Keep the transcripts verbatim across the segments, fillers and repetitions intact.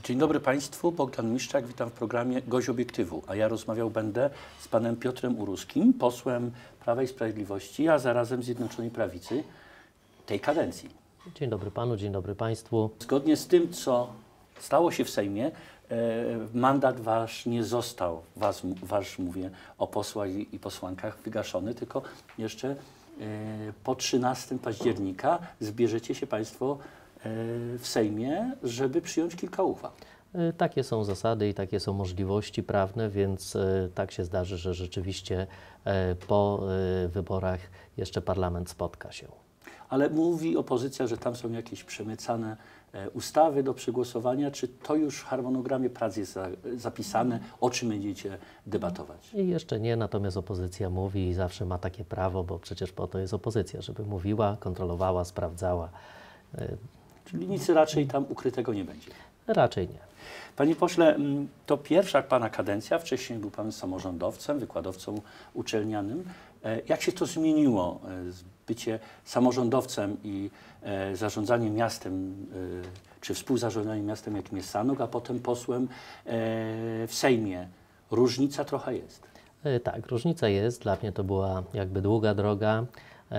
Dzień dobry Państwu, Bogdan Miszczak, witam w programie Gość Obiektywu, a ja rozmawiał będę z panem Piotrem Uruskim, posłem Prawa i Sprawiedliwości, a zarazem Zjednoczonej Prawicy tej kadencji. Dzień dobry panu, dzień dobry państwu. Zgodnie z tym, co stało się w Sejmie, e, mandat wasz nie został, was, wasz mówię o posłach i, i posłankach, wygaszony, tylko jeszcze e, po trzynastego października zbierzecie się Państwo w Sejmie, żeby przyjąć kilka uchwał. Takie są zasady i takie są możliwości prawne, więc tak się zdarzy, że rzeczywiście po wyborach jeszcze parlament spotka się. Ale mówi opozycja, że tam są jakieś przemycane ustawy do przegłosowania. Czy to już w harmonogramie prac jest zapisane? O czym będziecie debatować? I jeszcze nie, natomiast opozycja mówi i zawsze ma takie prawo, bo przecież po to jest opozycja, żeby mówiła, kontrolowała, sprawdzała. Czyli nic raczej tam ukrytego nie będzie? Raczej nie. Panie pośle, to pierwsza Pana kadencja, wcześniej był Pan samorządowcem, wykładowcą uczelnianym. Jak się to zmieniło, bycie samorządowcem i zarządzanie miastem, czy współzarządzanie miastem, jakim jest Sanok, a potem posłem w Sejmie? Różnica trochę jest. Tak, różnica jest. Dla mnie to była jakby długa droga.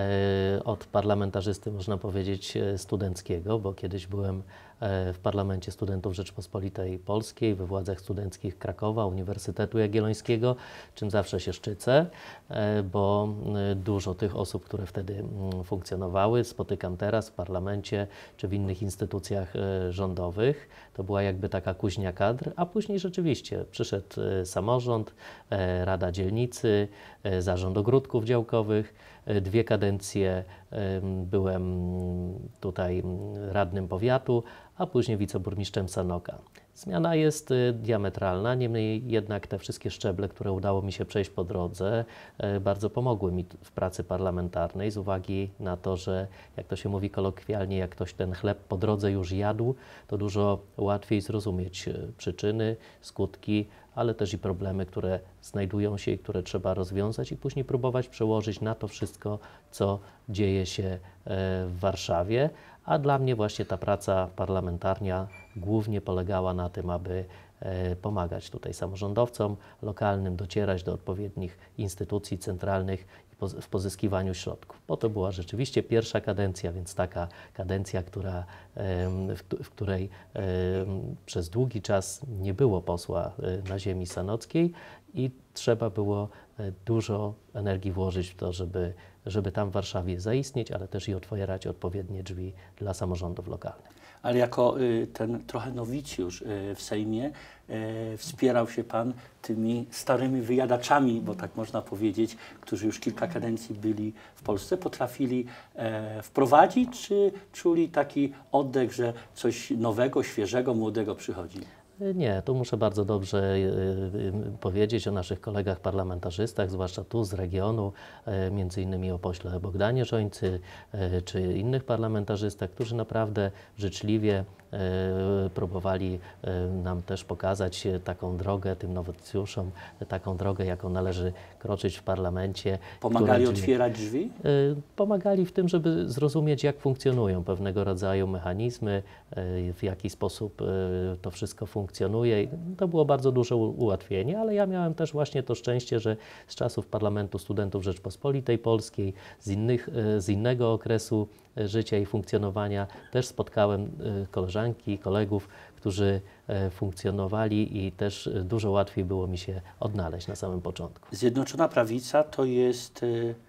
Od parlamentarzysty, można powiedzieć, studenckiego, bo kiedyś byłem w Parlamencie Studentów Rzeczpospolitej Polskiej, we władzach studenckich Krakowa, Uniwersytetu Jagiellońskiego, czym zawsze się szczycę, bo dużo tych osób, które wtedy funkcjonowały, spotykam teraz w parlamencie czy w innych instytucjach rządowych. To była jakby taka kuźnia kadr, a później rzeczywiście przyszedł samorząd, Rada Dzielnicy, Zarząd Ogródków Działkowych. Dwie kadencje byłem tutaj radnym powiatu, a później wiceburmistrzem Sanoka. Zmiana jest diametralna, niemniej jednak te wszystkie szczeble, które udało mi się przejść po drodze, bardzo pomogły mi w pracy parlamentarnej z uwagi na to, że jak to się mówi kolokwialnie, jak ktoś ten chleb po drodze już jadł, to dużo łatwiej zrozumieć przyczyny, skutki, ale też i problemy, które znajdują się i które trzeba rozwiązać i później próbować przełożyć na to wszystko, co dzieje się w Warszawie. A dla mnie właśnie ta praca parlamentarna głównie polegała na tym, aby pomagać tutaj samorządowcom lokalnym, docierać do odpowiednich instytucji centralnych w pozyskiwaniu środków. Bo to była rzeczywiście pierwsza kadencja, więc taka kadencja, która, w której przez długi czas nie było posła na ziemi sanockiej i trzeba było dużo energii włożyć w to, żeby, żeby tam w Warszawie zaistnieć, ale też i otwierać odpowiednie drzwi dla samorządów lokalnych. Ale jako ten trochę nowicjusz w Sejmie wspierał się Pan tymi starymi wyjadaczami, bo tak można powiedzieć, którzy już kilka kadencji byli w Polsce, potrafili wprowadzić, czy czuli taki oddech, że coś nowego, świeżego, młodego przychodzi? Nie, tu muszę bardzo dobrze powiedzieć o naszych kolegach parlamentarzystach, zwłaszcza tu z regionu, między innymi o pośle Bogdanie Rzońcy, czy innych parlamentarzystach, którzy naprawdę życzliwie próbowali nam też pokazać taką drogę tym nowocjuszom, taką drogę, jaką należy kroczyć w parlamencie. Pomagali która, otwierać drzwi? Pomagali w tym, żeby zrozumieć, jak funkcjonują pewnego rodzaju mechanizmy, w jaki sposób to wszystko funkcjonuje. I to było bardzo duże ułatwienie, ale ja miałem też właśnie to szczęście, że z czasów Parlamentu Studentów Rzeczpospolitej Polskiej, z, innych, z innego okresu życia i funkcjonowania też spotkałem koleżanki, kolegów, którzy funkcjonowali i też dużo łatwiej było mi się odnaleźć na samym początku. Zjednoczona Prawica to jest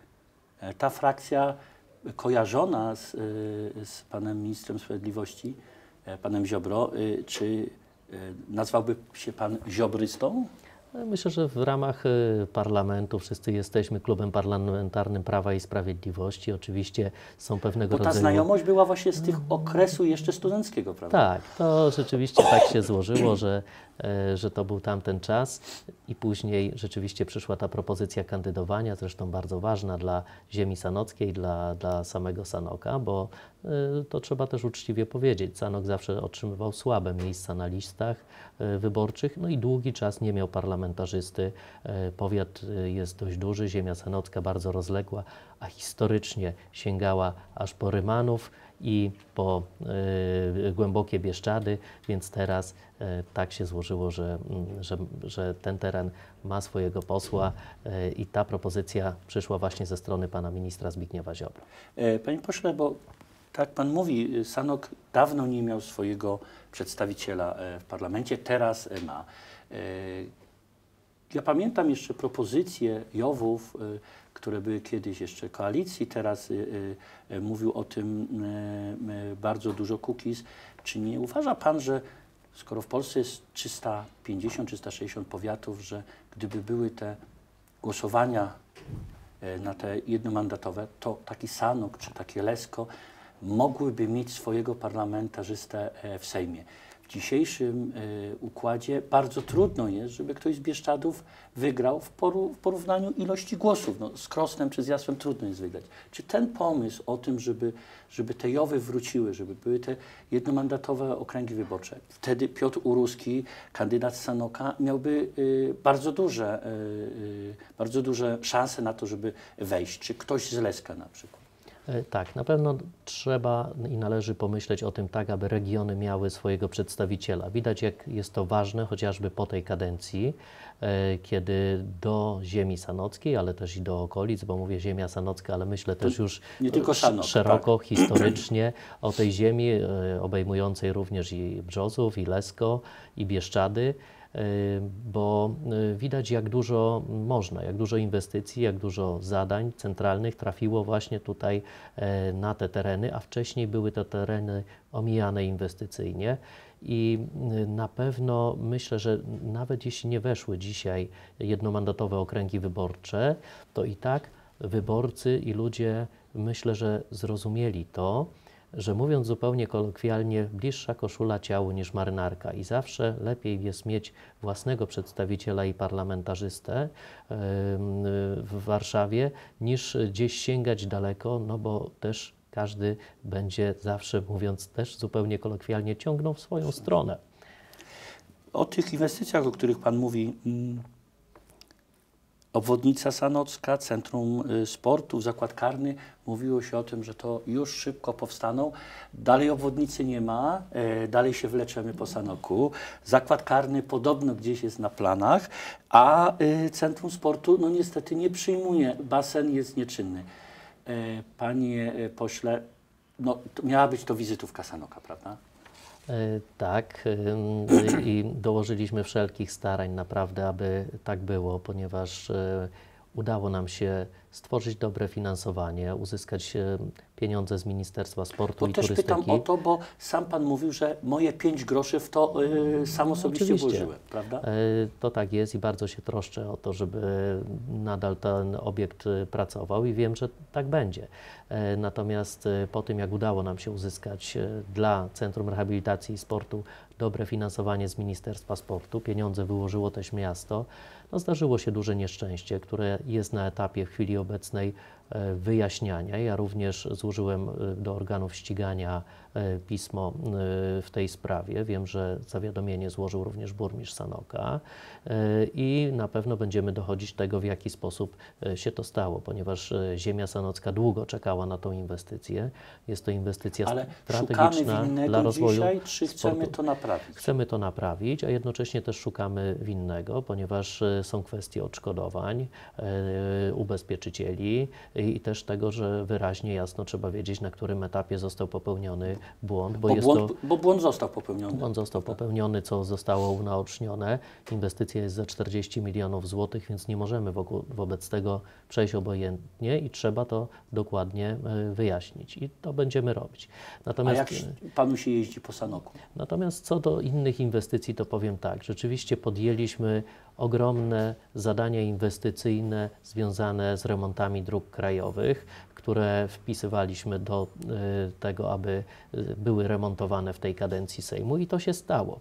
ta frakcja kojarzona z, z panem ministrem sprawiedliwości, panem Ziobro. Czy nazwałby się pan ziobrystą? Myślę, że w ramach parlamentu wszyscy jesteśmy klubem parlamentarnym Prawa i Sprawiedliwości. Oczywiście są pewnego rodzaju... Bo ta rodzaju... znajomość była właśnie z tych okresu jeszcze studenckiego, prawda? Tak, to rzeczywiście tak się złożyło, że, że to był tamten czas i później rzeczywiście przyszła ta propozycja kandydowania, zresztą bardzo ważna dla ziemi sanockiej, dla, dla samego Sanoka, bo to trzeba też uczciwie powiedzieć. Sanok zawsze otrzymywał słabe miejsca na listach wyborczych, no i długi czas nie miał parlamentarzysty. Powiat jest dość duży, ziemia sanocka bardzo rozległa, a historycznie sięgała aż po Rymanów i po y, głębokie Bieszczady, więc teraz y, tak się złożyło, że, y, że, że ten teren ma swojego posła y, i ta propozycja przyszła właśnie ze strony pana ministra Zbigniewa Ziobry. Panie pośle, bo tak pan mówi, Sanok dawno nie miał swojego przedstawiciela w parlamencie, teraz ma. Ja pamiętam jeszcze propozycje Jowów, które były kiedyś jeszcze koalicji, teraz mówił o tym bardzo dużo Kukiz. Czy nie uważa pan, że skoro w Polsce jest trzysta pięćdziesiąt trzysta sześćdziesiąt powiatów, że gdyby były te głosowania na te jednomandatowe, to taki Sanok czy takie Lesko mogłyby mieć swojego parlamentarzystę w Sejmie. W dzisiejszym y, układzie bardzo trudno jest, żeby ktoś z Bieszczadów wygrał w, poru, w porównaniu ilości głosów. No, z Krosnem czy z Jasłem trudno jest wygrać. Czy ten pomysł o tym, żeby, żeby te Jowy wróciły, żeby były te jednomandatowe okręgi wyborcze, wtedy Piotr Uruski, kandydat z Sanoka, miałby y, bardzo duże, y, y, bardzo duże szanse na to, żeby wejść. Czy ktoś z Leska na przykład? Tak, na pewno trzeba i należy pomyśleć o tym tak, aby regiony miały swojego przedstawiciela. Widać, jak jest to ważne, chociażby po tej kadencji, kiedy do ziemi sanockiej, ale też i do okolic, bo mówię ziemia sanocka, ale myślę to też już nie tylko Sanok, szeroko, tak. historycznie o tej ziemi, obejmującej również i Brzozów, i Lesko, i Bieszczady, bo widać, jak dużo można, jak dużo inwestycji, jak dużo zadań centralnych trafiło właśnie tutaj na te tereny, a wcześniej były to tereny omijane inwestycyjnie. I na pewno myślę, że nawet jeśli nie weszły dzisiaj jednomandatowe okręgi wyborcze, to i tak wyborcy i ludzie, myślę, że zrozumieli to, że mówiąc zupełnie kolokwialnie, bliższa koszula ciału niż marynarka i zawsze lepiej jest mieć własnego przedstawiciela i parlamentarzystę w Warszawie, niż gdzieś sięgać daleko, no bo też każdy będzie zawsze, mówiąc też zupełnie kolokwialnie, ciągnął w swoją stronę. O tych inwestycjach, o których pan mówi, obwodnica sanocka, Centrum Sportu, Zakład Karny, mówiło się o tym, że to już szybko powstaną. Dalej obwodnicy nie ma, e, dalej się wleczemy po Sanoku. Zakład Karny podobno gdzieś jest na planach, a e, Centrum Sportu no niestety nie przyjmuje, basen jest nieczynny. E, panie pośle, no, to miała być to wizytówka Sanoka, prawda? Tak, i dołożyliśmy wszelkich starań naprawdę, aby tak było, ponieważ udało nam się stworzyć dobre finansowanie, uzyskać pieniądze z Ministerstwa Sportu bo i też Turystyki. Pytam o to, bo sam pan mówił, że moje pięć groszy w to yy, sam osobiście Oczywiście. włożyłem, prawda? To tak jest i bardzo się troszczę o to, żeby nadal ten obiekt pracował i wiem, że tak będzie. Natomiast po tym, jak udało nam się uzyskać dla Centrum Rehabilitacji i Sportu dobre finansowanie z Ministerstwa Sportu, pieniądze wyłożyło też miasto, no zdarzyło się duże nieszczęście, które jest na etapie w chwili obecnej wyjaśniania. Ja również złożyłem do organów ścigania pismo w tej sprawie. Wiem, że zawiadomienie złożył również burmistrz Sanoka i na pewno będziemy dochodzić tego, w jaki sposób się to stało, ponieważ ziemia sanocka długo czekała na tą inwestycję. Jest to inwestycja Ale strategiczna szukamy winnego dla rozwoju dzisiaj, czy chcemy sportu. to naprawić? Chcemy to naprawić, a jednocześnie też szukamy winnego, ponieważ są kwestie odszkodowań, ubezpieczycieli i też tego, że wyraźnie, jasno trzeba wiedzieć, na którym etapie został popełniony błąd. Bo, Bo, jest błąd, to, bo błąd został popełniony. błąd został popełniony, co zostało unaocznione. Inwestycja jest za czterdzieści milionów złotych, więc nie możemy wokół, wobec tego przejść obojętnie i trzeba to dokładnie wyjaśnić. I to będziemy robić. Natomiast, A jak panu się jeździ po Sanoku? Natomiast co do innych inwestycji, to powiem tak, rzeczywiście podjęliśmy ogromne zadania inwestycyjne związane z remontami dróg krajowych, które wpisywaliśmy do y, tego, aby y, były remontowane w tej kadencji Sejmu i to się stało.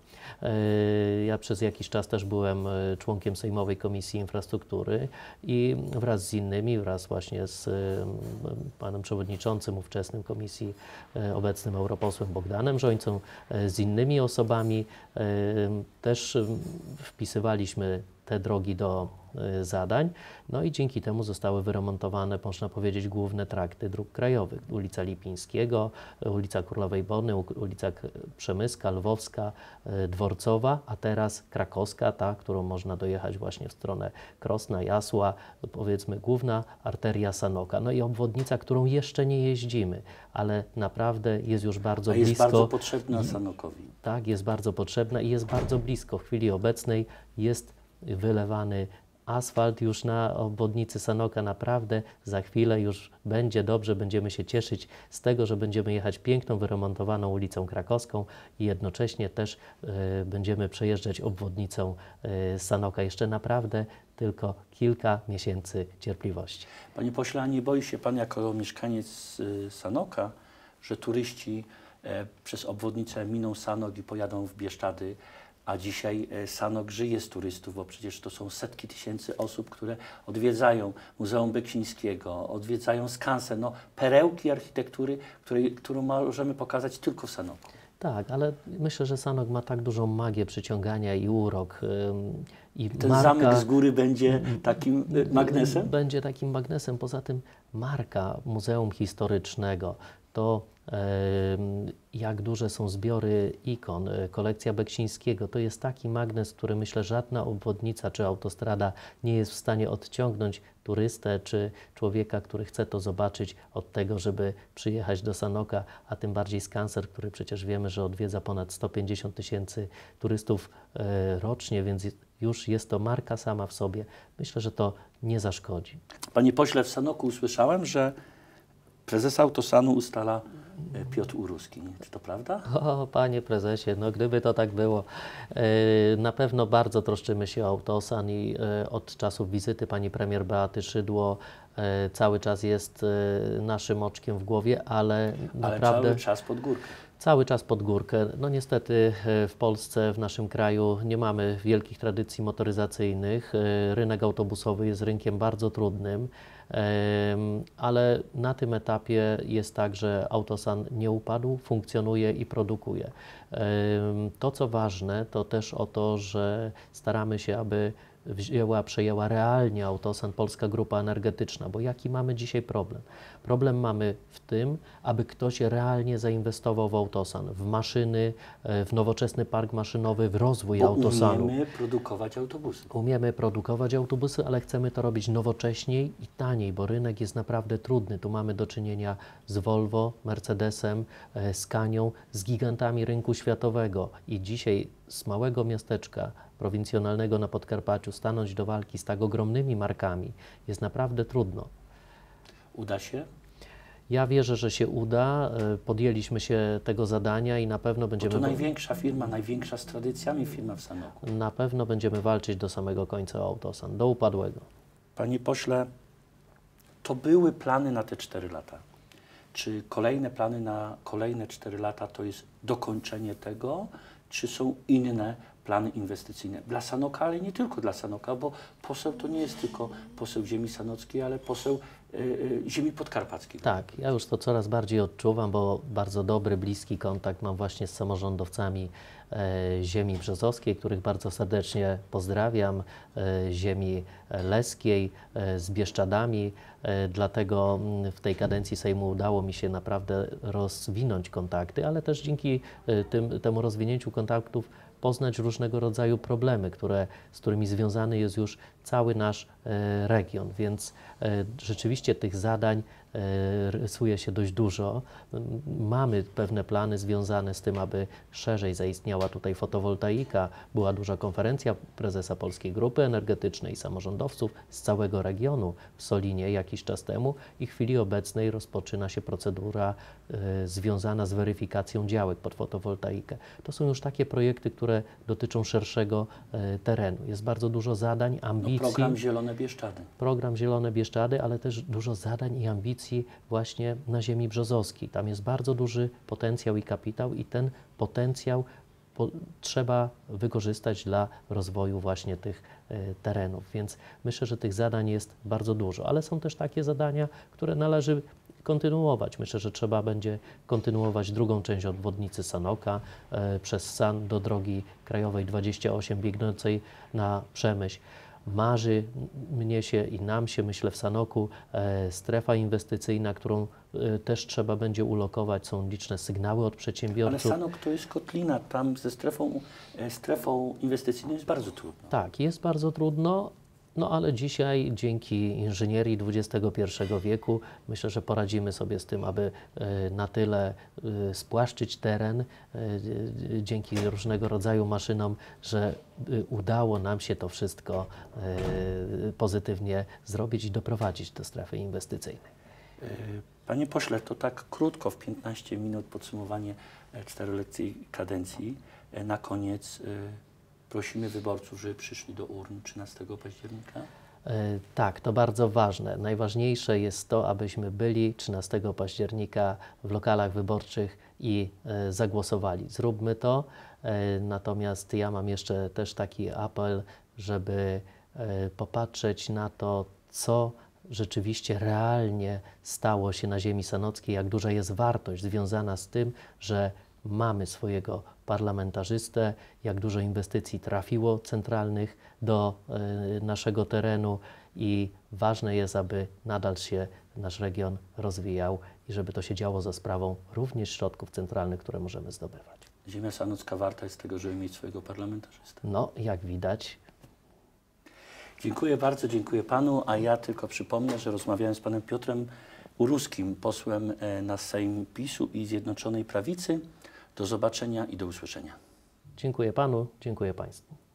Y, ja przez jakiś czas też byłem y, członkiem Sejmowej Komisji Infrastruktury i wraz z innymi, wraz właśnie z y, panem przewodniczącym ówczesnym komisji, y, obecnym europosłem Bogdanem Rzońcą, y, z innymi osobami y, też y, wpisywaliśmy te drogi do y, zadań, no i dzięki temu zostały wyremontowane, można powiedzieć, główne trakty dróg krajowych. Ulica Lipińskiego, ulica Królowej Bony, ulica Przemyska, Lwowska, Dworcowa, a teraz Krakowska, ta, którą można dojechać właśnie w stronę Krosna, Jasła, powiedzmy główna arteria Sanoka. No i obwodnica, którą jeszcze nie jeździmy, ale naprawdę jest już bardzo A jest blisko. bardzo potrzebna Sanokowi. Tak, jest bardzo potrzebna i jest bardzo blisko. W chwili obecnej jest wylewany asfalt już na obwodnicy Sanoka. Naprawdę za chwilę już będzie dobrze, będziemy się cieszyć z tego, że będziemy jechać piękną, wyremontowaną ulicą Krakowską i jednocześnie też y, będziemy przejeżdżać obwodnicą y, Sanoka. Jeszcze naprawdę tylko kilka miesięcy cierpliwości. Panie pośle, a nie boi się Pan jako mieszkaniec y, Sanoka, że turyści e, przez obwodnicę miną Sanok i pojadą w Bieszczady, a dzisiaj e, Sanok żyje z turystów, bo przecież to są setki tysięcy osób, które odwiedzają Muzeum Beksińskiego, odwiedzają skansen, no, perełki architektury, której, którą możemy pokazać tylko w Sanoku. Tak, ale myślę, że Sanok ma tak dużą magię przyciągania i urok. Ym, i Ten marka, zamek z góry będzie takim y, magnesem? Będzie takim magnesem. Poza tym marka Muzeum Historycznego, to ym, jak duże są zbiory ikon, y, kolekcja Beksińskiego, to jest taki magnes, który myślę żadna obwodnica czy autostrada nie jest w stanie odciągnąć turystę czy człowieka, który chce to zobaczyć od tego, żeby przyjechać do Sanoka, a tym bardziej skansen, który przecież wiemy, że odwiedza ponad sto pięćdziesiąt tysięcy turystów y, rocznie, więc już jest to marka sama w sobie. Myślę, że to nie zaszkodzi. Panie pośle, w Sanoku usłyszałem, że prezesa Autosanu ustala e, Piotr Uruski. Czy to prawda? O, panie prezesie, no gdyby to tak było. E, na pewno bardzo troszczymy się o Autosan i e, od czasów wizyty pani premier Beaty Szydło e, cały czas jest e, naszym oczkiem w głowie, ale, Ale naprawdę... cały czas pod górkę. Cały czas pod górkę. No niestety w Polsce, w naszym kraju nie mamy wielkich tradycji motoryzacyjnych. Rynek autobusowy jest rynkiem bardzo trudnym, ale na tym etapie jest tak, że Autosan nie upadł, funkcjonuje i produkuje. To, co ważne, to też o to, że staramy się, aby wzięła, przejęła realnie Autosan, Polska Grupa Energetyczna, bo jaki mamy dzisiaj problem? Problem mamy w tym, aby ktoś realnie zainwestował w Autosan, w maszyny, w nowoczesny park maszynowy, w rozwój Bo Autosanu. umiemy produkować autobusy. Umiemy produkować autobusy, ale chcemy to robić nowocześniej i taniej, bo rynek jest naprawdę trudny. Tu mamy do czynienia z Volvo, Mercedesem, Scanią, z gigantami rynku światowego i dzisiaj z małego miasteczka prowincjonalnego na Podkarpaciu stanąć do walki z tak ogromnymi markami jest naprawdę trudno. Uda się? Ja wierzę, że się uda. Podjęliśmy się tego zadania i na pewno Bo będziemy... to największa firma, największa z tradycjami firma w Sanoku. Na pewno będziemy walczyć do samego końca o Autosan, do upadłego. Panie pośle, to były plany na te cztery lata. Czy kolejne plany na kolejne cztery lata to jest dokończenie tego, czy są inne plany inwestycyjne dla Sanoka, ale nie tylko dla Sanoka, bo poseł to nie jest tylko poseł ziemi sanockiej, ale poseł y, y, ziemi podkarpackiej. Tak, ja już to coraz bardziej odczuwam, bo bardzo dobry, bliski kontakt mam właśnie z samorządowcami e, ziemi brzozowskiej, których bardzo serdecznie pozdrawiam, e, ziemi leskiej, e, z Bieszczadami, e, dlatego m, w tej kadencji Sejmu udało mi się naprawdę rozwinąć kontakty, ale też dzięki e, tym, temu rozwinięciu kontaktów poznać różnego rodzaju problemy, które, z którymi związany jest już cały nasz e, region, więc e, rzeczywiście tych zadań e, rysuje się dość dużo. Mamy pewne plany związane z tym, aby szerzej zaistniała tutaj fotowoltaika. Była duża konferencja prezesa Polskiej Grupy Energetycznej i samorządowców z całego regionu w Solinie jakiś czas temu i w chwili obecnej rozpoczyna się procedura e, związana z weryfikacją działek pod fotowoltaikę. To są już takie projekty, które dotyczą szerszego e, terenu. Jest bardzo dużo zadań, ambicji. No, program Zielone Bieszczady. Program Zielone Bieszczady, ale też dużo zadań i ambicji właśnie na ziemi brzozowskiej. Tam jest bardzo duży potencjał i kapitał i ten potencjał po, trzeba wykorzystać dla rozwoju właśnie tych e, terenów. Więc myślę, że tych zadań jest bardzo dużo, ale są też takie zadania, które należy kontynuować. Myślę, że trzeba będzie kontynuować drugą część obwodnicy Sanoka e, przez San do drogi krajowej dwadzieścia osiem biegnącej na Przemyśl. marzy mnie się i nam się, myślę, w Sanoku e, strefa inwestycyjna, którą e, też trzeba będzie ulokować. Są liczne sygnały od Ale przedsiębiorców. Sanok to jest kotlina, tam ze strefą, e, strefą inwestycyjną jest bardzo trudno. Tak, jest bardzo trudno, no ale dzisiaj dzięki inżynierii dwudziestego pierwszego wieku myślę, że poradzimy sobie z tym, aby e, na tyle e, spłaszczyć teren e, e, dzięki różnego rodzaju maszynom, że e, udało nam się to wszystko e, pozytywnie zrobić i doprowadzić do strefy inwestycyjnej. E, Panie pośle, to tak krótko, w piętnaście minut podsumowanie e, czteroletniej kadencji. E, Na koniec e, prosimy wyborców, żeby przyszli do urn trzynastego października. E, Tak, to bardzo ważne. Najważniejsze jest to, abyśmy byli trzynastego października w lokalach wyborczych i e, zagłosowali. Zróbmy to. E, Natomiast ja mam jeszcze też taki apel, żeby e, popatrzeć na to, co rzeczywiście realnie stało się na ziemi sanockiej, jak duża jest wartość związana z tym, że mamy swojego parlamentarzystę, jak dużo inwestycji trafiło centralnych do y, naszego terenu i ważne jest, aby nadal się nasz region rozwijał i żeby to się działo za sprawą również środków centralnych, które możemy zdobywać. Ziemia sanocka warta jest tego, żeby mieć swojego parlamentarzystę. No, jak widać, Dziękuję bardzo, dziękuję panu, a ja tylko przypomnę, że rozmawiałem z panem Piotrem Uruskim, posłem e, na Sejm PiSu i Zjednoczonej Prawicy. Do zobaczenia i do usłyszenia. dziękuję panu, dziękuję państwu.